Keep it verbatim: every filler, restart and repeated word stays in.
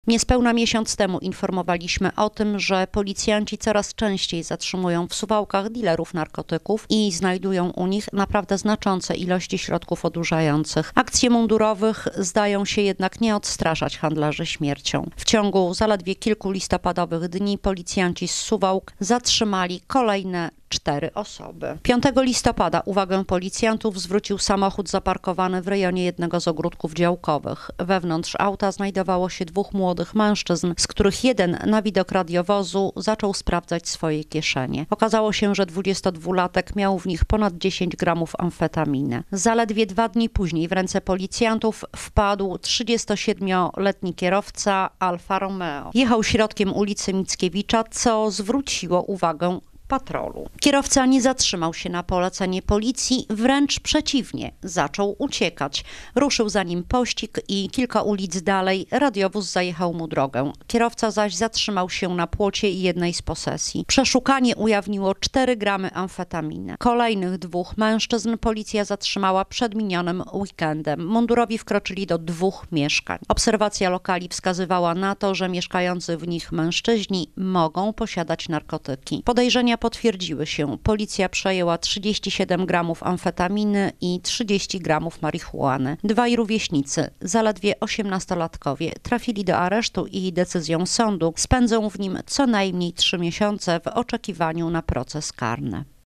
Niespełna miesiąc temu informowaliśmy o tym, że policjanci coraz częściej zatrzymują w Suwałkach dilerów narkotyków i znajdują u nich naprawdę znaczące ilości środków odurzających. Akcje mundurowych zdają się jednak nie odstraszać handlarzy śmiercią. W ciągu zaledwie kilku listopadowych dni policjanci z Suwałk zatrzymali kolejne cztery osoby. piątego listopada uwagę policjantów zwrócił samochód zaparkowany w rejonie jednego z ogródków działkowych. Wewnątrz auta znajdowało się dwóch młodych mężczyzn, z których jeden na widok radiowozu zaczął sprawdzać swoje kieszenie. Okazało się, że dwudziestodwulatek miał w nich ponad dziesięć gramów amfetaminy. Zaledwie dwa dni później w ręce policjantów wpadł trzydziestosiedmioletni kierowca Alfa Romeo. Jechał środkiem ulicy Mickiewicza, co zwróciło uwagę patrolu. Kierowca nie zatrzymał się na polecenie policji, wręcz przeciwnie, zaczął uciekać. Ruszył za nim pościg i kilka ulic dalej radiowóz zajechał mu drogę. Kierowca zaś zatrzymał się na płocie jednej z posesji. Przeszukanie ujawniło cztery gramy amfetaminy. Kolejnych dwóch mężczyzn policja zatrzymała przed minionym weekendem. Mundurowi wkroczyli do dwóch mieszkań. Obserwacja lokali wskazywała na to, że mieszkający w nich mężczyźni mogą posiadać narkotyki. Podejrzenia potwierdziły się. Policja przejęła trzydzieści siedem gramów amfetaminy i trzydzieści gramów marihuany. Dwaj rówieśnicy, zaledwie osiemnastolatkowie, trafili do aresztu i decyzją sądu spędzą w nim co najmniej trzy miesiące w oczekiwaniu na proces karny.